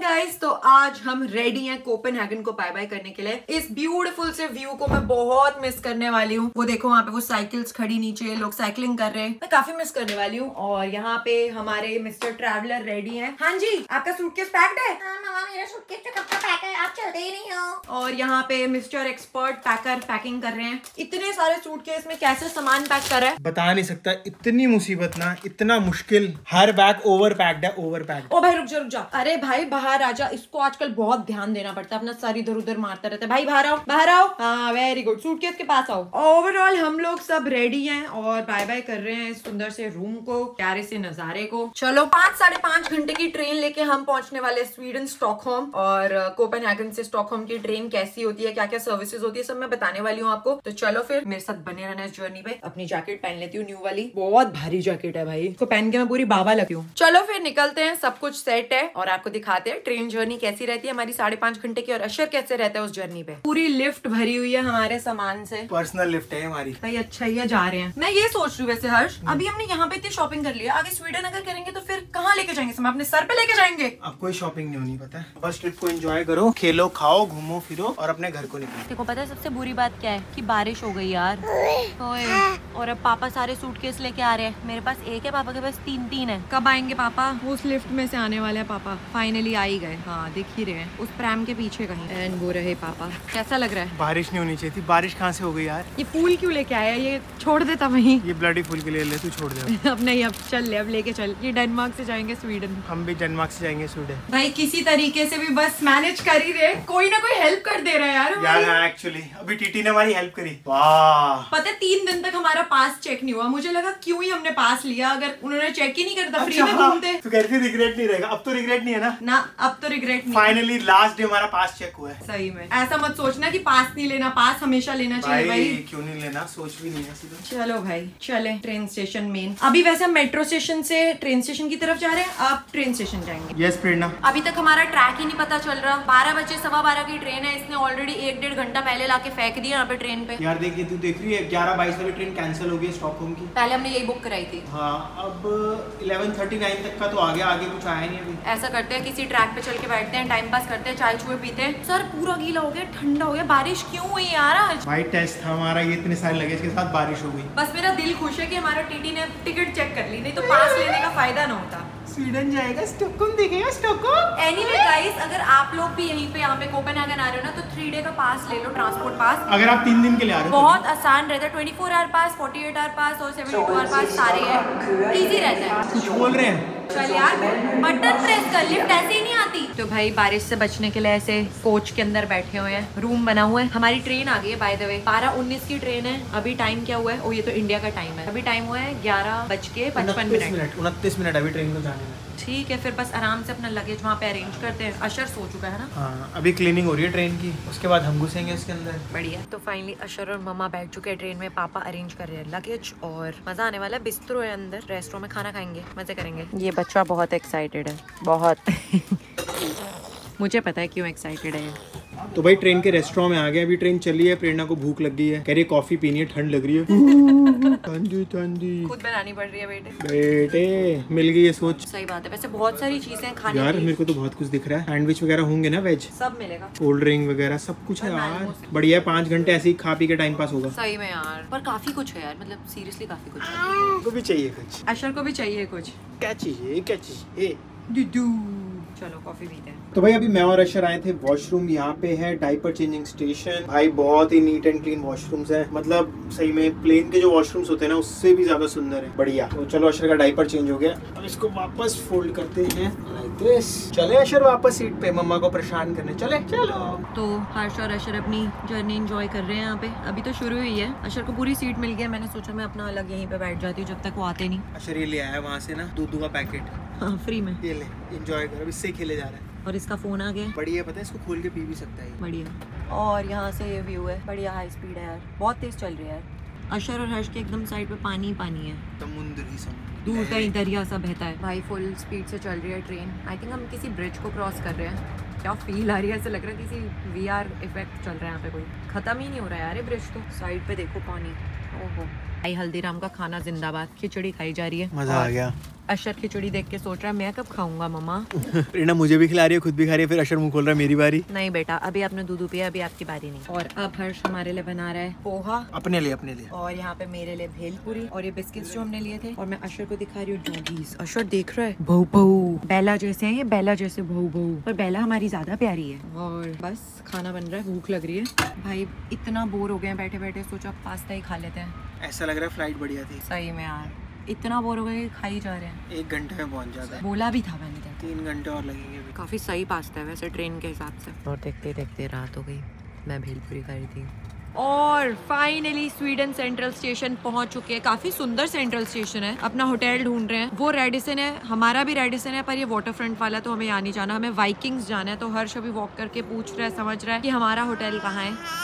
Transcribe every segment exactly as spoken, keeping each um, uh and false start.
Guys, तो आज हम रेडी हैं कोपेनहेगन को बाय बाय करने के लिए। इस ब्यूटीफुल से व्यू को मैं बहुत मिस करने वाली हूँ। वो देखो वहाँ पे वो साइकिल्स खड़ी, नीचे लोग साइकिलिंग कर रहे हैं, मैं काफी मिस करने वाली हूँ। और यहाँ पे हमारे मिस्टर ट्रैवलर रेडी हैं। हाँ जी, आपका सूटकेस पैक्ड है? हाँ मामा, मेरा सूटकेस तो कब का पैक है, आप चलते ही नहीं हो। और यहाँ पे मिस्टर एक्सपर्ट पैकर पैकिंग कर रहे हैं। इतने सारे सूटकेस में कैसे सामान पैक कर रहा है बता नहीं सकता। इतनी मुसीबत ना, इतना मुश्किल, हर बैग ओवर पैक्ड है, ओवर पैक्ड। ओ भाई रुक जा रुक जा, अरे भाई बाहर आ जा। इसको आजकल बहुत ध्यान देना पड़ता है, अपना सर इधर उधर मारता रहता है। भाई बाहर आओ, बाहर आओ। हाँ वेरी गुड, सूटकेस के पास आओ। ओवरऑल हम लोग सब रेडी हैं और बाय बाय कर रहे हैं इस सुंदर से रूम को, प्यारे से नजारे को। चलो, पांच साढ़े पांच घंटे की ट्रेन लेके हम पहुंचने वाले स्वीडन स्टॉकहोम। और कोपेनहेगन से स्टॉकहोम की ट्रेन कैसी होती है, क्या क्या सर्विसेज होती है, सब मैं बताने वाली हूँ आपको। तो चलो फिर मेरे साथ बने रहना इस जर्नी पे। अपनी जैकेट पहन लेती हूँ न्यू वाली, बहुत भारी जैकेट है भाई, इसको पहन के मैं पूरी बाबा लगती हूँ। चलो फिर निकलते हैं, सब कुछ सेट है और आपको दिखाते हैं ट्रेन जर्नी कैसी रहती है हमारी साढ़े पांच घंटे की, और अशर कैसे रहता है उस जर्नी पे। पूरी लिफ्ट भरी हुई है हमारे सामान से, पर्सनल लिफ्ट है हमारी। भाई अच्छा ही है, जा रहे हैं। मैं ये सोच रही हूँ वैसे हर्ष, अभी हमने यहाँ पे इतनी शॉपिंग कर लिया, आगे स्वीडन अगर करेंगे तो फिर कहाँ लेके जाएंगे? हम अपने सर पे लेके जाएंगे। अब कोई शॉपिंग नहीं होनी, पता है। बस ट्रिप को एंजॉय करो, खेलो खाओ घूमो फिरो और अपने घर को निकलो। देखो पता है सबसे बुरी बात क्या है कि बारिश हो गई यार। ओए, और अब पापा सारे सूटकेस लेके आ रहे हैं। मेरे पास एक है, पापा के पास तीन तीन है। कब आएंगे पापा? उस लिफ्ट में से आने वाले हैं पापा। फाइनली आ ही गए। हाँ दिख ही रहे हैं उस प्रैम के पीछे कहीं। एंड वो रहे पापा। कैसा लग रहा है? बारिश नहीं होनी चाहिए थी। बारिश कहाँ से हो गई यार? ये फूल क्यों लेके आया? ये छोड़ देता वहीं। ये ब्लडी फूल के लिए ले, तू छोड़ दे। अब नहीं, अब चल ले, अब लेके चल। ये डेनमार्क से जाएंगे स्वीडन। हम भी डेनमार्क से जाएंगे स्वीडन। भाई किसी तरीके से भी बस मैनेज कर ही रहे, कोई ना कोई हेल्प कर दे रहा है यार। यार एक्चुअली अभी टीटी ने हमारी हेल्प करी। वाह, पता है तीन दिन तक हमारा पास चेक नहीं हुआ। मुझे लगा क्यों ही हमने पास लिया, अगर उन्होंने चेक ही नहीं करता, फ्री में घूमते। तो कह रही थी रिग्रेट नहीं रहेगा। अब तो रिग्रेट नहीं है ना? ना, अब तो रिग्रेट नहीं। फाइनली लास्ट डे हमारा पास चेक हुआ है। सही में ऐसा मत सोचना कि पास नहीं लेना, पास हमेशा लेना चाहिए भाई। क्यों नहीं लेना, सोच भी नहीं है सीधा। चलो भाई चले ट्रेन स्टेशन मेन। अभी वैसे हम मेट्रो स्टेशन से ट्रेन स्टेशन की तरफ जा रहे हैं, आप ट्रेन स्टेशन जाएंगे। यस प्रेरणा। अभी तक हमारा ट्रैक ही नहीं पता चल रहा। बारह बजे सवा बारह की ट्रेन है, इसने ऑलरेडी एक डेढ़ घंटा पहले लाके फेंक दिया यहाँ पे ट्रेन पे। यार देखिए, तू देख रही है ग्यारह बाईस वाली ट्रेन कैंसिल हो गई स्टॉकहोम की। पहले हमने यही बुक कराई थी। हाँ, अब ग्यारह उनतालीस तक का तो आ गया, आगे कुछ आया नहीं अभी। ऐसा करते हैं, किसी ट्रैक पे चल के बैठते हैं, टाइम पास करते हैं, चाय चुए पीते हैं। सर पूरा गीला हो गया, ठंडा हो गया। बारिश क्यों हुई यार आज? भाई टेस्ट था हमारा, ये इतने सारे लगेज के साथ बारिश हो गई। बस मेरा दिल खुश है कि हमारा टीटी ने टिकट चेक कर ली, नहीं तो पास लेने का फायदा ना होता। स्वीडन जाएगा, स्टॉकहोम देखेगा, स्टॉकहोम। एनीवे गाइस, अगर आप लोग भी यहीं पे यहाँ पे कोपेनहेगन आ रहे हो ना, तो थ्री डे का पास ले लो, ट्रांसपोर्ट पास। अगर आप तीन दिन के लिए आ रहे हो बहुत आसान रहता है। Twenty four hour pass, forty eight hour pass और सेवेंटी टू आवर पास सारे हैं, इजी रहता है। कुछ बोल रहे हैं। चल यार, बटन प्रेस कर, लिफ्ट ऐसे ही नहीं आती। तो भाई बारिश से बचने के लिए ऐसे कोच के अंदर बैठे हुए हैं, रूम बना हुआ है। हमारी ट्रेन आ गई है बाय द वे, बारह उन्नीस की ट्रेन है। अभी टाइम क्या हुआ है? ओ ये तो इंडिया का टाइम है। अभी टाइम हुआ है ग्यारह बज के पचपन मिनट उनतीस मिनट अभी ट्रेन को जाने में। ठीक है, फिर बस आराम से अपना लगेज वहाँ पे अरेंज करते हैं। अशर सो चुका है ना? हाँ, अभी क्लीनिंग हो रही है ट्रेन की, उसके बाद हम घुसेंगे उसके अंदर। बढ़िया। तो फाइनली अशर और मम्मा बैठ चुके हैं ट्रेन में, पापा अरेंज कर रहे हैं लगेज और मजा आने वाला है। बिस्तरो है अंदर, रेस्टोरेंट में खाना खाएंगे, मजे करेंगे। ये बच्चा बहुत एक्साइटेड है, बहुत। मुझे पता है क्यों एक्साइटेड है। तो भाई ट्रेन के रेस्टोरेंट में आ गए, अभी ट्रेन चली है। प्रेरणा को भूख लग गई है, कह रही है कॉफी पीनी है, ठंड लग रही है। ठंडी ठंडी खुद बनानी पड़ रही है बेटे। बेटे मिल गई है, सोच। सही बात है। वैसे बहुत सारी चीजें खाने यार की। मेरे को तो बहुत कुछ दिख रहा है। सैंडविच वगैरह होंगे ना, वेज सब मिलेगा, कोल्ड ड्रिंक वगैरह सब कुछ है यार। बढ़िया है, पाँच घंटे ऐसे ही खा पी के टाइम पास होगा। सही में यार, पर काफी कुछ है यार, मतलब सीरियसली काफी कुछ है। को भी चाहिए कुछ, अशर को भी चाहिए कुछ। क्या चाहिए क्या चाहिए? दुदू। चलो कॉफी पीते हैं। तो भाई अभी मैं और अशर आए थे वॉशरूम। यहाँ पे है डाइपर चेंजिंग स्टेशन। भाई बहुत ही नीट एंड क्लीन वॉशरूम्स है, मतलब सही में प्लेन के जो वॉशरूम्स होते हैं ना उससे भी ज्यादा सुंदर है, बढ़िया। तो चलो अशर का डाइपर चेंज हो गया, अब इसको वापस फोल्ड करते हैं लाइक दिस। चले अशर वापस सीट पे, मम्मा को परेशान करने चले। चलो। तो हर्ष और अशर अपनी जर्नी एंजॉय कर रहे हैं यहाँ पे। अभी तो शुरू हुई है। अशर को पूरी सीट मिल गई, मैंने सोचा मैं अपना अलग यहीं पे बैठ जाती हूँ जब तक वो आते नहीं। अशर ये ले आया वहाँ से ना दूध का पैकेट। हाँ फ्री में, ये ले एंजॉय कर, अब इससे खेले जा रहा है। और इसका फोन आ गया, बढ़िया, पता है इसको खोल के पी भी सकता है। बढ़िया। और यहाँ से ये व्यू है, बढ़िया हाई स्पीड है यार, बहुत तेज चल रही है यार। अशर और हर्ष के एकदम साइड पे पानी ही पानी है, समुद्र ही समुद्र, दूर कहीं दरिया सा बहता है। भाई फुल स्पीड से चल रही है ट्रेन। आई थिंक हम किसी ब्रिज को क्रॉस कर रहे हैं। क्या फील आ रही है, ऐसा लग रहा है किसी वी आर इफेक्ट चल रहा है यहाँ पे, कोई खत्म ही नहीं हो रहा है यार ये ब्रिज। तो साइड पे देखो पानी, ओहो भाई हल्दीराम का खाना जिंदाबाद, खिचड़ी खाई जा रही है। मजा आ गया। अशर खिचड़ी देख के सोच रहा है मैं कब खाऊंगा मम्मा। प्रेरणा मुझे भी खिला रही है, खुद भी खा रही है, फिर अशर मुंह खोल रहा है मेरी बारी। नहीं बेटा, अभी आपने दूध पिया, अभी आपकी बारी नहीं। और अब हर्ष हमारे लिए बना रहा है पोहा, अपने लिए अपने लिए और यहाँ पे मेरे लिए भेलपुरी और ये बिस्किट्स जो हमने लिए थे। और मैं अशर को दिखा रही हूँ डॉगीज। अशर देख रहा है, बहू बहू बेला जैसे हैं ये, बेला जैसे बहू बहू, पर बेला हमारी ज्यादा प्यारी है। और बस खाना बन रहा है, भूख लग रही है भाई, इतना बोर हो गए हैं बैठे बैठे, सोचा पास्ता ही खा लेते हैं। ऐसा लग रहा है फ्लाइट बढ़िया थी सही में यार, इतना बोर हो गए, खा ही जा रहे हैं। एक घंटे में पहुंच जाता है, बोला भी था मैंने, तीन घंटे और लगेंगे अभी। काफी सही पास्ता है वैसे ट्रेन के हिसाब से। और देखते देखते रात हो गई, मैं भेलपुरी खा रही थी। और फाइनली स्वीडन सेंट्रल स्टेशन पहुंच चुके हैं। काफी सुंदर सेंट्रल स्टेशन है। अपना होटल ढूंढ रहे हैं, वो रेडिसन है, हमारा भी रेडिसन है, पर ये वाटर फ्रंट वाला तो हमें यहाँ नहीं जाना, हमें वाइकिंग्स जाना है। तो हर्ष अभी वॉक करके पूछ रहा है, समझ रहा है कि हमारा होटल कहाँ है।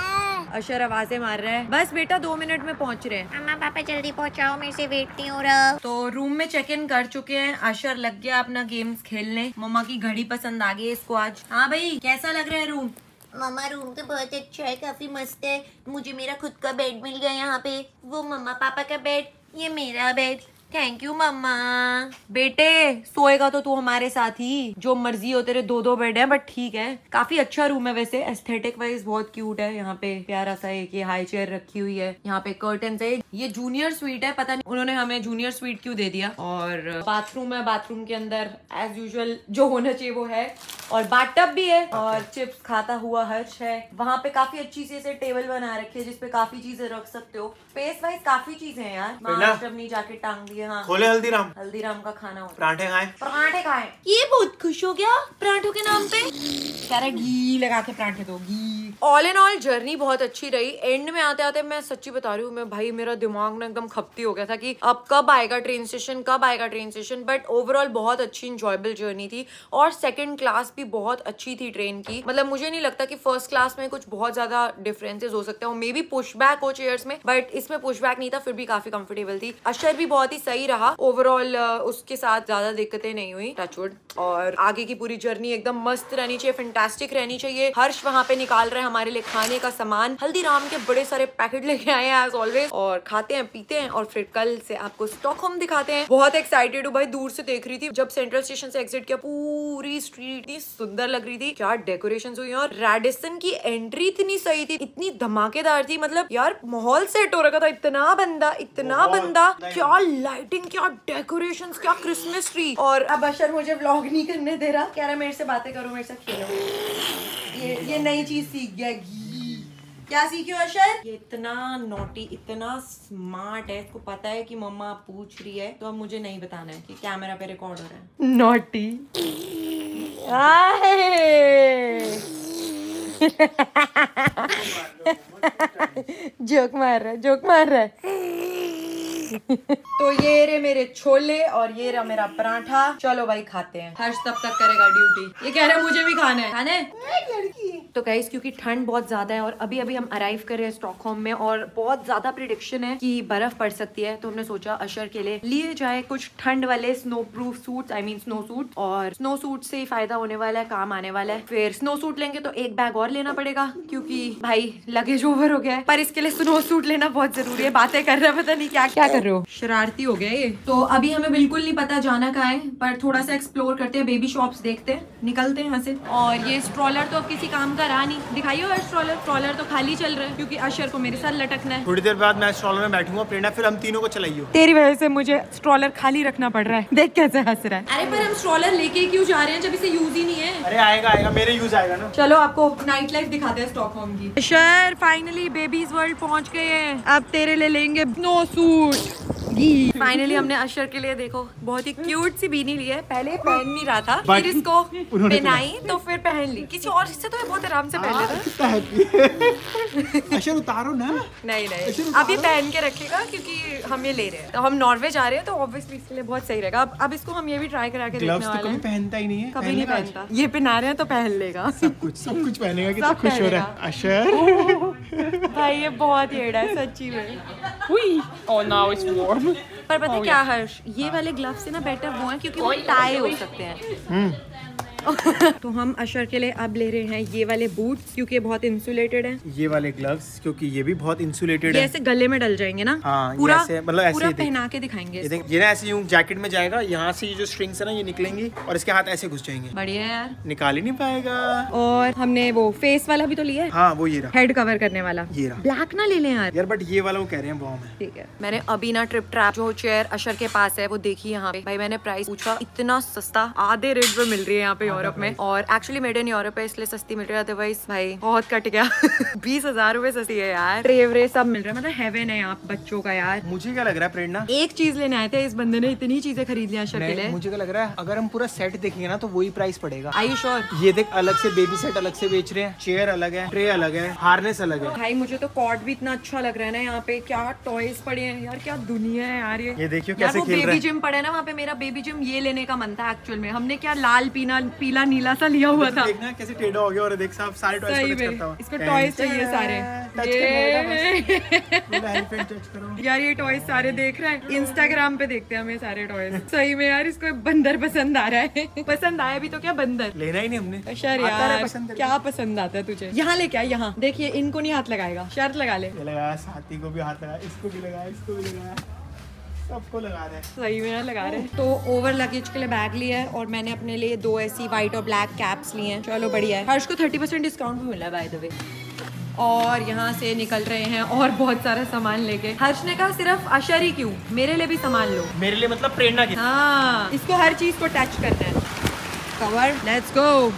अशर आवाजें मार रहा है, बस बेटा दो मिनट में पहुंच रहे हैं। अम्मा पापा जल्दी पहुंचाओ, मेरे से वेट नहीं हो रहा। तो रूम में चेक इन कर चुके हैं। अशर लग गया अपना गेम्स खेलने। मम्मा की घड़ी पसंद आ गई है इसको आज। हाँ भाई, कैसा लग रहा है रूम? मम्मा रूम तो बहुत अच्छा है, काफी मस्त है। मुझे मेरा खुद का बेड मिल गया यहाँ पे, वो मम्मा पापा का बेड, ये मेरा बेड। थैंक यू मम्मा। बेटे सोएगा तो तू हमारे साथ ही, जो मर्जी हो तेरे, दो दो बेड है बट ठीक है। काफी अच्छा रूम है वैसे, एस्थेटिक वाइज बहुत क्यूट है। यहाँ पे प्यारा सा एक ये हाई चेयर रखी हुई है, यहाँ पे कर्टन है। ये जूनियर स्वीट है, पता नहीं उन्होंने हमें जूनियर स्वीट क्यों दे दिया। और बाथरूम है, बाथरूम के अंदर एज यूजुअल जो होना चाहिए वो है, और बाथटब भी है, और चिप्स खाता हुआ हर्ष है। वहाँ पे काफी अच्छी सी ऐसे टेबल बना रखी है जिसपे काफी चीजें रख सकते हो। स्पेस वाइज काफी चीजें हैं यार। बाथटब नहीं जाके टांग दिए। हाँ, खोले हल्दीराम। हल्दीराम का खाना होता है। पराठे खाए, पराठे खाए। ये बहुत खुश हो गया पराठों के नाम पे, कह रहा घी लगा के पराठे दो, घी। ऑल इन ऑल जर्नी बहुत अच्छी रही। एंड में आते आते मैं सच्ची बता रही हूँ, मैं भाई मेरा दिमाग ना एकदम खपती हो गया था कि अब कब आएगा ट्रेन स्टेशन, कब आएगा ट्रेन स्टेशन। बट ओवरऑल बहुत अच्छी इंजॉयबल जर्नी थी। और सेकंड क्लास भी बहुत अच्छी थी ट्रेन की। मतलब मुझे नहीं लगता कि फर्स्ट क्लास में कुछ बहुत ज्यादा डिफरेंसेस हो सकते हैं, मे बी पुश बैक हो चेयर्स में, बट इसमें पुश बैक नहीं था, फिर भी काफी कंफर्टेबल थी। अशर भी बहुत ही सही रहा ओवरऑल, उसके साथ ज्यादा दिक्कतें नहीं हुई, टचवुड। और आगे की पूरी जर्नी एकदम मस्त रहनी चाहिए, फैंटास्टिक रहनी चाहिए। हर्ष वहाँ पे निकाल रहे हैं हमारे लिए खाने का सामान। हल्दीराम के बड़े सारे पैकेट लेके आए हैं एज ऑलवेज, और खाते हैं पीते हैं, और फिर कल से आपको स्टॉकहोम दिखाते हैं। बहुत एक्साइटेड हूँ भाई, दूर से देख रही थी जब सेंट्रल स्टेशन से एग्जिट किया, पूरी स्ट्रीट इतनी सुंदर लग रही थी, क्या डेकोरेशन हुई। और रेडिसन की एंट्री इतनी सही थी, इतनी धमाकेदार थी, मतलब यार माहौल सेट हो रखा था। इतना बंदा इतना बंदा, क्या लाइटिंग, क्या डेकोरेशन, क्या क्रिसमस ट्री। और अब अशर मुझे व्लॉग नहीं करने दे रहा, कह रहा मेरे से बातें करो, मेरे से खेलो। ये ये नई चीज सीख गया, घी। क्या सीखे हो अशर? ये इतना नोटी, इतना स्मार्ट है, इसको पता है कि मम्मा पूछ रही है, तो अब मुझे नहीं बताना है कि कैमरा पे रिकॉर्ड हो रहा है। नोटी। जोक मार रहा है, जोक मार रहा है। तो ये रे मेरे छोले, और ये रहा मेरा पराठा। चलो भाई खाते हैं। हर्ष तब तक करेगा ड्यूटी। ये कह रहा है मुझे भी खाना है, खाना है। तो गाइस क्योंकि ठंड बहुत ज्यादा है, और अभी अभी हम अराइव कर रहे हैं स्टॉकहोम में, और बहुत ज्यादा प्रिडिक्शन है कि बर्फ पड़ सकती है, तो हमने सोचा अशर के लिए लिए जाए कुछ ठंड वाले snow proof suit, I mean snow suit. और स्नो सूट से ही फायदा होने वाला है, काम आने वाला है। फिर स्नो सूट लेंगे तो एक बैग और लेना पड़ेगा, क्योंकि भाई लगेज ओवर हो गया है, पर इसके लिए स्नो सूट लेना बहुत जरूरी है। बातें कर रहा है, पता नहीं क्या क्या कर रहे हो, शरारती हो गया ये। तो अभी हमें बिल्कुल नहीं पता जाना कहाँ है, पर थोड़ा सा एक्सप्लोर करते हैं, बेबी शॉप्स देखते हैं, निकलते हैं यहाँ से। और ये स्ट्रॉलर तो अब किसी काम का रहा नहीं, दिखाइए और स्ट्रॉलर स्ट्रॉलर तो खाली चल रहा है, क्योंकि अशर को मेरे साथ लटकना है। थोड़ी देर बाद मैं स्ट्रॉलर में बैठूंगा, प्रेरणा फिर हम तीनों को चलाइयो। तेरी वजह से मुझे स्ट्रॉलर खाली रखना पड़ रहा है, देख कैसे हंस रहा है। अरे पर हम स्ट्रॉलर लेके क्यों जा रहे हैं जब इसे यूज ही नहीं है? अरे आएगा आएगा, मेरे यूज आएगा ना। चलो आपको नाइट लाइफ दिखाते हैं स्टॉकहोम की। अशर फाइनली बेबीज वर्ल्ड पहुंच गए हैं, अब तेरे लिए लेंगे स्नो सूट। फाइनली हमने अशर के लिए देखो बहुत ही क्यूट सी बीनी ली है, पहले पहन नहीं रहा था, फिर इसको पहनाई तो फिर पहन ली। किसी और से तो बहुत आराम से पहन लेता। अशर उतारो ना। नहीं नहीं अभी पहन के रखेगा, क्योंकि हम ये ले रहे हैं, तो हम नॉर्वे जा रहे हैं, तो ऑब्वियसली इसके लिए बहुत सही रहेगा। अब अब इसको हम ये भी ट्राई करा के देखने वाले हैं। कभी पहनता ही नहीं है, कभी नहीं पहनता, ये पहना रहे हैं तो पहन लेगा। सब कुछ सब कुछ पहनेगा, कितना खुश हो रहा है अशर। भाई ये बहुत येड़ा है सच्ची में। Oh, now it's warm. पर पता है क्या हर्ष, ये वाले ग्लव्स से ना बेटर वो है, क्योंकि वो टाई हो सकते हैं। तो हम अशर के लिए अब ले रहे हैं ये वाले बूट्स क्योंकि बहुत इंसुलेटेड हैं। ये वाले ग्लव्स क्योंकि ये भी बहुत इंसुलेटेड ये है। ऐसे गले में डल जाएंगे ना। हाँ, पूरा ऐसे, मतलब ऐसे पूरा ही देख- पहना के दिखाएंगे। ये देख, ये ना ऐसे यूं जैकेट में जाएगा, यहाँ से ये जो स्ट्रिंग्स है ना ये निकलेंगी और इसके हाथ ऐसे घुस जाएंगे। बढ़िया है यार। निकाल ही नहीं पाएगा। और हमने वो फेस वाला भी तो लिया है। हाँ वो ये रहा, हेड कवर करने वाला। ये रहा। ब्लैक ना ले लें यार। यार बट ये वाला वो कह रहे हैं बॉम है। ठीक है, मैंने अभी ना ट्रिप ट्रैप जो चेयर अशर के पास है वो देखी यहाँ पे। भाई मैंने प्राइस पूछा, इतना सस्ता, आधे रेट पे मिल रही है यहाँ पे यूरोप में। और एक्चुअली मेड इन यूरोप है इसलिए सस्ती मिल रही है, अदरवाइज भाई बहुत कट गया। बीस हजार रूपए सस्ती है यार। ट्रे व्रे सब मिल रहा है, मतलब हेवन है यहाँ बच्चों का यार। मुझे क्या लग रहा है प्रेरणा, एक चीज लेने आए थे, इस बंदे ने इतनी चीजें खरीद लिया अशर के लिए। मुझे क्या लग रहा है अगर हम पूरा सेट देखेंगे ना तो वही प्राइस पड़ेगा। I sure? ये देख, अलग से बेबी सेट अलग से बेच रहे हैं, चेयर अलग है, ट्रे अलग है, हार्नेस अलग है। भाई मुझे तो कॉर्ड भी इतना अच्छा लग रहा है ना यहाँ पे। क्या टॉयज पड़े हैं यार, क्या दुनिया है यार ये। ये देखियो यार कैसे वो खेल रहा बेबी है। जिम पड़े ना वहाँ पे, मेरा बेबी जिम ये लेने का मन था एक्चुअल में। हमने क्या लाल पीना पीला नीला सा लिया हुआ था। देखना कैसे टेढ़ा हो गया और देख साहब सारे टॉयज सही को टच में करता हुआ। इसको टॉयज चाहिए सारे। टच करो। यार ये टॉयज सारे देख रहे हैं, इंस्टाग्राम पे देखते हैं हमें सारे टॉयज। सही में यार इसको बंदर पसंद आ रहा है। पसंद आया भी तो क्या बंदर लेना ही नहीं हमने। अशर आता है यार पसंद क्या पसंद आता है तुझे? यहाँ ले क्या, यहाँ देखिए इनको नहीं हाथ लगाएगा, शर्त लगा ले। ये लगाया, साथी को भी हाथ लगाया, इसको भी लगाया, इसको भी लगाया, सबको लगा रहे हैं। सही में लगा रहे हैं। तो ओवर लगेज के लिए बैग लिया है और मैंने अपने लिए दो ऐसी व्हाइट और ब्लैक कैप्स लिए हैं। चलो बढ़िया है। हर्ष को थर्टी परसेंट डिस्काउंट भी मिला है बाय द वे। और यहाँ से निकल रहे हैं और बहुत सारा सामान लेके। हर्ष ने कहा सिर्फ अशर ही क्यों, मेरे लिए भी सामान लो। मेरे लिए मतलब प्रेरणा की। हाँ, इसको हर चीज को टच करना है। Cover, let's go.